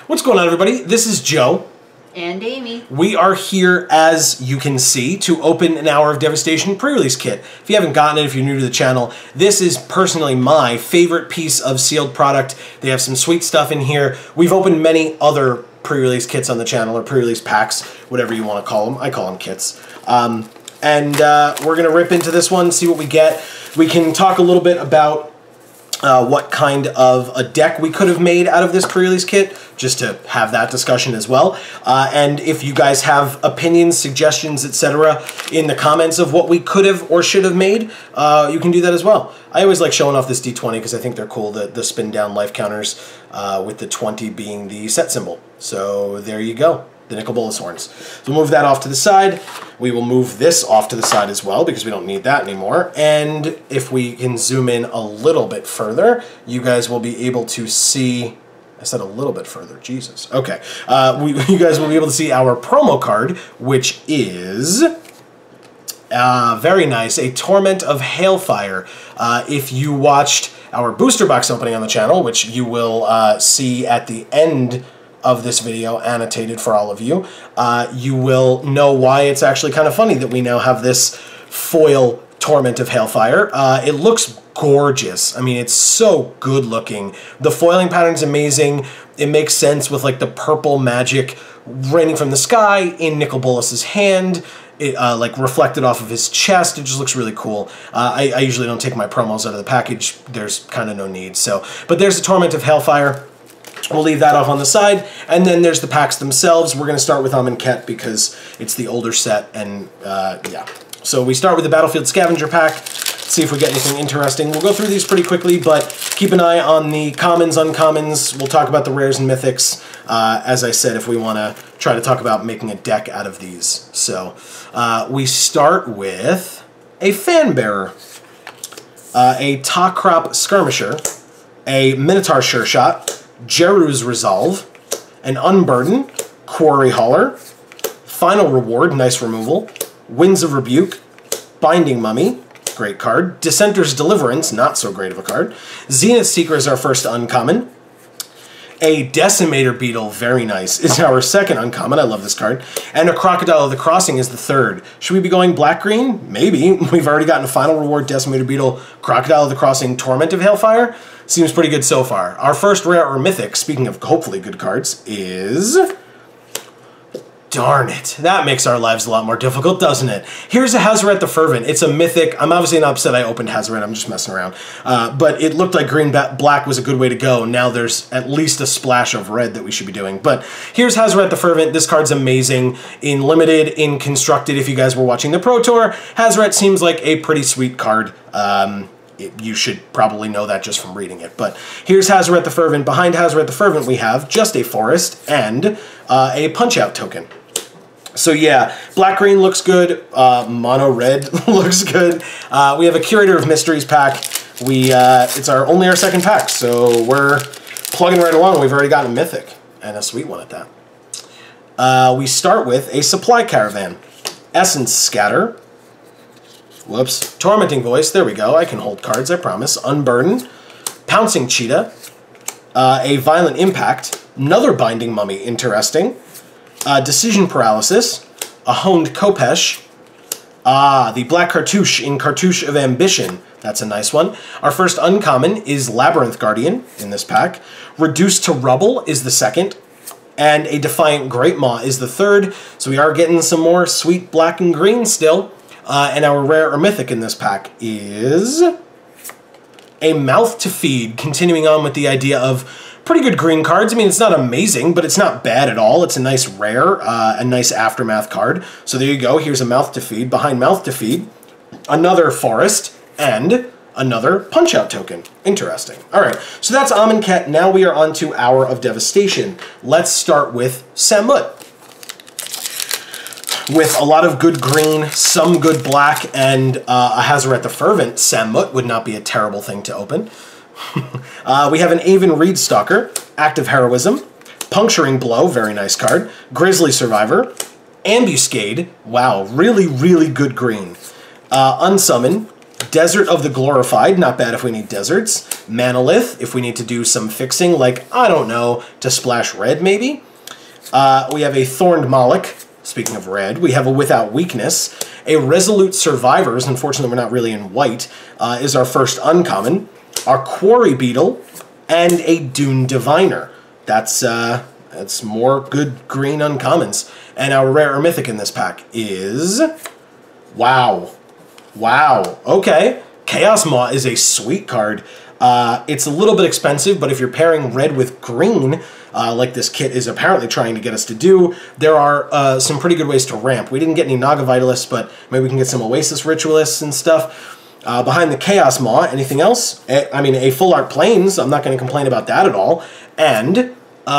What's going on, everybody? This is Joe. And Amy. We are here, as you can see, to open an Hour of Devastation pre-release kit. If you haven't gotten it, if you're new to the channel, this is personally my favorite piece of sealed product. They have some sweet stuff in here. We've opened many other pre-release kits on the channel, or pre-release packs, whatever you want to call them. I call them kits. We're going to rip into this one, see what we get. We can talk a little bit about what kind of a deck we could have made out of this pre-release kit, just to have that discussion as well. And if you guys have opinions, suggestions, etc. in the comments of what we could have or should have made, you can do that as well. I always like showing off this D20 because I think they're cool, the spin down life counters, with the 20 being the set symbol. So there you go. The nickel bolus horns. So we'll move that off to the side. We will move this off to the side as well because we don't need that anymore. And if we can zoom in a little bit further, you guys will be able to see... I said a little bit further. Jesus. Okay. You guys will be able to see our promo card, which is... very nice. A Torment of Hailfire. If you watched our booster box opening on the channel, which you will see at the end of this video, annotated for all of you, you will know why it's actually kind of funny that we now have this foil Torment of Hailfire. It looks gorgeous. I mean, it's so good looking. The foiling pattern's amazing. It makes sense with like the purple magic raining from the sky in Nicol Bolas's hand. It like reflected off of his chest. It just looks really cool. I usually don't take my promos out of the package. There's kind of no need. So, but there's the Torment of Hailfire. We'll leave that off on the side, and then there's the packs themselves. We're going to start with Amonkhet because it's the older set, and yeah. So we start with the Battlefield Scavenger Pack. Let's see if we get anything interesting. We'll go through these pretty quickly, but keep an eye on the commons, uncommons. We'll talk about the rares and mythics, as I said, if we want to try to talk about making a deck out of these. So we start with a Fanbearer, a Takrop Skirmisher, a Minotaur Sure Shot, Jeru's Resolve, an Unburden, Quarry Hauler, Final Reward, nice removal, Winds of Rebuke, Binding Mummy, great card, Dissenter's Deliverance, not so great of a card, Zenith Seeker is our first uncommon, a Decimator Beetle, very nice, is our second uncommon, I love this card, and a Crocodile of the Crossing is the third. Should we be going black-green? Maybe. We've already gotten a Final Reward, Decimator Beetle, Crocodile of the Crossing, Torment of Hailfire. Seems pretty good so far. Our first rare or mythic, speaking of hopefully good cards, is... Darn it. That makes our lives a lot more difficult, doesn't it? Here's a Hazoret the Fervent. It's a mythic. I'm obviously not upset I opened Hazoret. I'm just messing around. But it looked like green-black was a good way to go. Now there's at least a splash of red that we should be doing. But here's Hazoret the Fervent. This card's amazing. In Limited, in Constructed, if you guys were watching the Pro Tour, Hazoret seems like a pretty sweet card. You should probably know that just from reading it. But here's Hazoret the Fervent. Behind Hazoret the Fervent, we have just a Forest and a Punch-Out token. So yeah, black-green looks good. Mono-red looks good. We have a Curator of Mysteries pack. It's only our second pack, so we're plugging right along. We've already gotten a mythic, and a sweet one at that. We start with a Supply Caravan. Essence Scatter. Whoops. Tormenting Voice. There we go. I can hold cards, I promise. Unburden. Pouncing Cheetah. A Violent Impact. Another Binding Mummy. Interesting. Decision Paralysis. A Honed Kopesh. The Black Cartouche in Cartouche of Ambition. That's a nice one. Our first uncommon is Labyrinth Guardian in this pack. Reduced to Rubble is the second. And a Defiant Great Maw is the third. So we are getting some more sweet black and green still. And our rare or mythic in this pack is a Mouth to Feed, continuing on with the idea of pretty good green cards. I mean, it's not amazing, but it's not bad at all. It's a nice rare, a nice Aftermath card. So there you go. Here's a Mouth to Feed. Behind Mouth to Feed, another Forest and another Punch-Out token. Interesting. All right, so that's Amonkhet. Now we are on to Hour of Devastation. Let's start with Samut. With a lot of good green, some good black, and a Hazoret the Fervent, Samut would not be a terrible thing to open. We have an Aven Reedstalker, Active Heroism, Puncturing Blow, very nice card, Grizzly Survivor, Ambuscade, wow, really, really good green, Unsummon, Desert of the Glorified, not bad if we need deserts. Manolith, if we need to do some fixing, like, I don't know, to splash red maybe. We have a Thorned Moloch, speaking of red. We have a Without Weakness. A Resolute Survivors, unfortunately we're not really in white, is our first uncommon. Our Quarry Beetle, and a Dune Diviner. That's more good green uncommons. And our rare or mythic in this pack is... Wow. Wow. Okay. Chaos Maw is a sweet card. It's a little bit expensive, but if you're pairing red with green, like this kit is apparently trying to get us to do, there are some pretty good ways to ramp. We didn't get any Naga Vitalists, but maybe we can get some Oasis Ritualists and stuff. Behind the Chaos Maw, anything else? I mean, a Full Art Plains, I'm not going to complain about that at all. And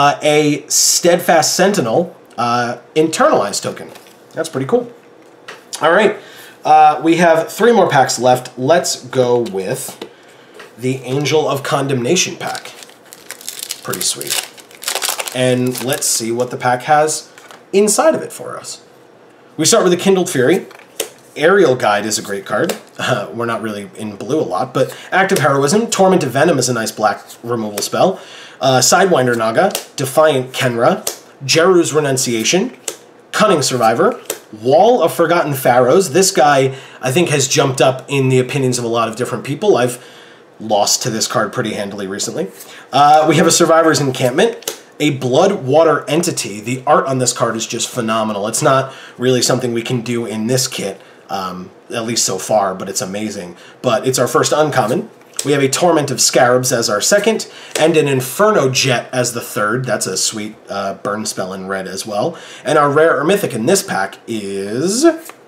a Steadfast Sentinel Internalized token. That's pretty cool. All right. We have 3 more packs left. Let's go with the Angel of Condemnation pack. Pretty sweet. And let's see what the pack has inside of it for us. We start with the Kindled Fury. Aerial Guide is a great card. We're not really in blue a lot, but Active Heroism. Torment of Venom is a nice black removal spell. Sidewinder Naga. Defiant Kenra. Jeru's Renunciation. Cunning Survivor. Wall of Forgotten Pharaohs. This guy, I think, has jumped up in the opinions of a lot of different people. I've lost to this card pretty handily recently. We have a Survivor's Encampment. A Blood Water Entity. The art on this card is just phenomenal. It's not really something we can do in this kit, at least so far, but it's amazing. But it's our first uncommon. We have a Torment of Scarabs as our second, and an Inferno Jet as the third. That's a sweet burn spell in red as well. And our rare or mythic in this pack is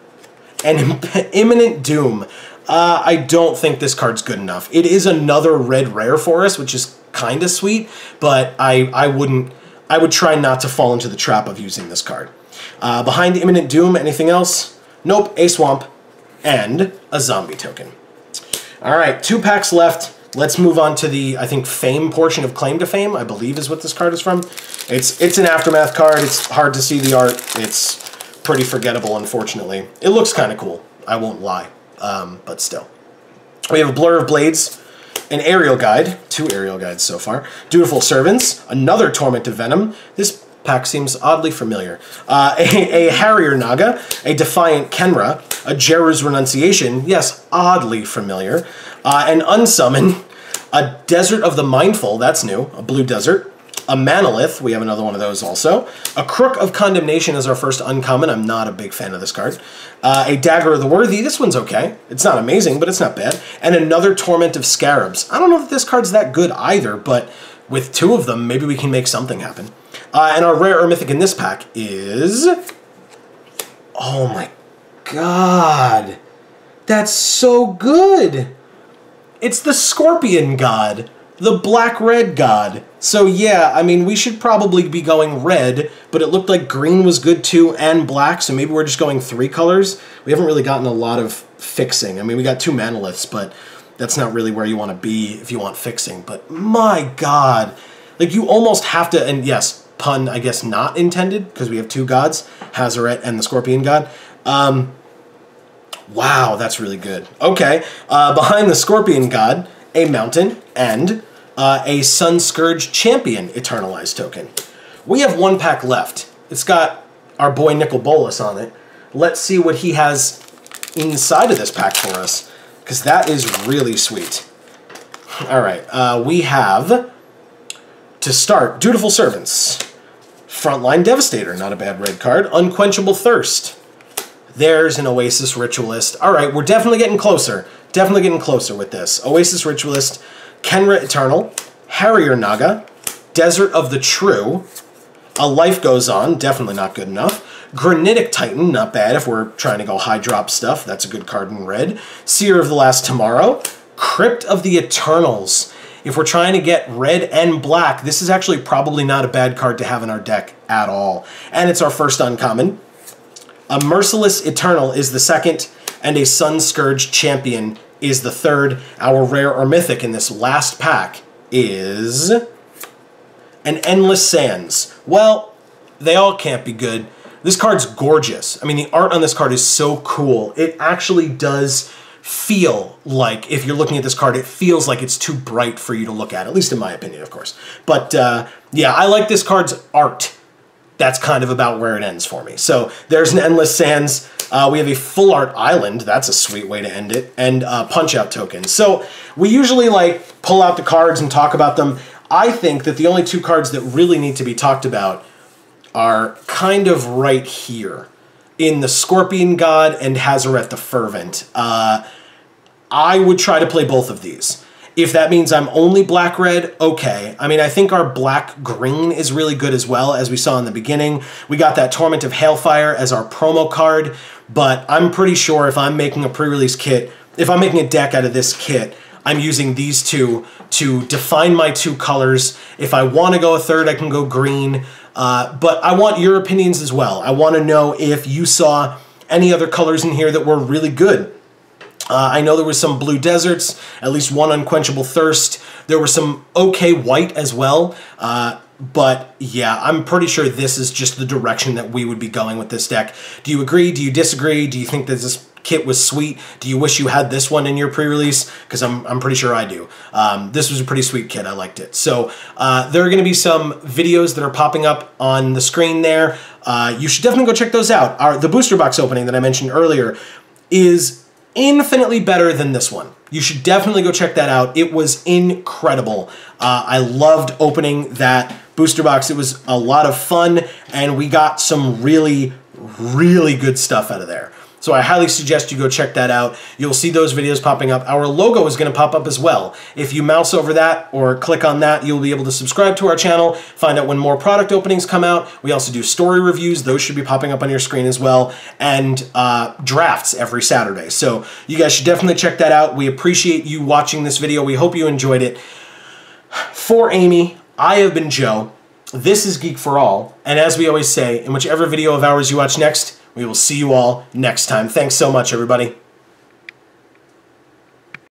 an Imminent Doom. I don't think this card's good enough. It is another red rare for us, which is kind of sweet, but I would try not to fall into the trap of using this card. Behind Imminent Doom, anything else? Nope, a Swamp, and a Zombie token. All right, 2 packs left. Let's move on to the, I think, Fame portion of Claim to Fame, I believe is what this card is from. It's an Aftermath card. It's hard to see the art. It's pretty forgettable, unfortunately. It looks kind of cool, I won't lie, but still. We have a Blur of Blades, an Aerial Guide, 2 Aerial Guides so far, Dutiful Servants, another Torment of Venom. This pack seems oddly familiar. A Harrier Naga, a Defiant Kenra, a Jeru's Renunciation, yes, oddly familiar, an Unsummon, a Desert of the Mindful, that's new, a Blue Desert, a Manolith, we have another one of those also, a Crook of Condemnation is our first uncommon, I'm not a big fan of this card, a Dagger of the Worthy, this one's okay, it's not amazing, but it's not bad, and another Torment of Scarabs. I don't know if this card's that good either, but with 2 of them, maybe we can make something happen. And our rare or mythic in this pack is... Oh my god! That's so good! It's the Scorpion God, the Black-Red God. So yeah, I mean, we should probably be going red, but it looked like green was good too, and black, so maybe we're just going 3 colors. We haven't really gotten a lot of fixing. I mean, we got 2 Manoliths, but that's not really where you want to be if you want fixing. But my god! Like, you almost have to, and yes, pun, I guess, not intended, because we have 2 gods, Hazaret and the Scorpion God. Wow, that's really good. Okay, behind the Scorpion God, a Mountain, and a Sun Scourge Champion Eternalized token. We have 1 pack left. It's got our boy Nicol Bolas on it. Let's see what he has inside of this pack for us, because that is really sweet. All right, we have, to start, Dutiful Servants. Frontline Devastator, not a bad red card. Unquenchable Thirst. There's an Oasis Ritualist. All right, we're definitely getting closer. Definitely getting closer with this. Oasis Ritualist, Kenra Eternal, Harrier Naga, Desert of the True, A Life Goes On, definitely not good enough. Granitic Titan, not bad if we're trying to go high drop stuff. That's a good card in red. Seer of the Last Tomorrow, Crypt of the Eternals. If we're trying to get red and black, this is actually probably not a bad card to have in our deck at all. And it's our first uncommon. A Merciless Eternal is the second, and a Sun Scourge Champion is the third. Our rare or mythic in this last pack is an Endless Sands. Well, they all can't be good. This card's gorgeous. I mean, the art on this card is so cool. It actually does feel like, if you're looking at this card, it feels like it's too bright for you to look at least in my opinion, of course. But yeah, I like this card's art. That's kind of about where it ends for me. So there's an Endless Sands. We have a Full Art Island. That's a sweet way to end it. And Punch-Out tokens. So we usually like pull out the cards and talk about them. I think that the only two cards that really need to be talked about are kind of right here in the Scorpion God and Hazaret the Fervent. I would try to play both of these. If that means I'm only black-red, okay. I mean, I think our black-green is really good as well, as we saw in the beginning. We got that Torment of Hailfire as our promo card, but I'm pretty sure if I'm making a pre-release kit, if I'm making a deck out of this kit, I'm using these two to define my two colors. If I want to go a third, I can go green, but I want your opinions as well. I want to know if you saw any other colors in here that were really good. I know there was some Blue Deserts, at least one Unquenchable Thirst. There was some okay white as well. But yeah, I'm pretty sure this is just the direction that we would be going with this deck. Do you agree? Do you disagree? Do you think that this kit was sweet? Do you wish you had this one in your pre-release? Because I'm pretty sure I do. This was a pretty sweet kit. I liked it. So there are going to be some videos that are popping up on the screen there. You should definitely go check those out. The booster box opening that I mentioned earlier is infinitely better than this one. You should definitely go check that out. It was incredible. I loved opening that booster box. It was a lot of fun, and we got some really, really good stuff out of there. So I highly suggest you go check that out. You'll see those videos popping up. Our logo is going to pop up as well. If you mouse over that or click on that, you'll be able to subscribe to our channel, find out when more product openings come out. We also do story reviews. Those should be popping up on your screen as well. And drafts every Saturday. So you guys should definitely check that out. We appreciate you watching this video. We hope you enjoyed it. For Amy, I have been Joe. This is Geek for All. And as we always say, in whichever video of ours you watch next, we will see you all next time. Thanks so much, everybody.